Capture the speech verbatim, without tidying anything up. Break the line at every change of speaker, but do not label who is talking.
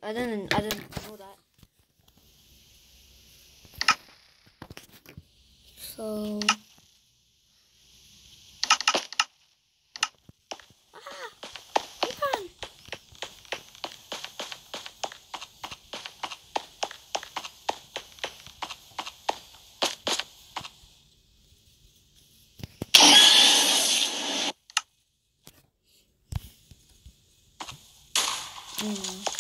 I didn't. I didn't know that. So. Ah! Run! Mm.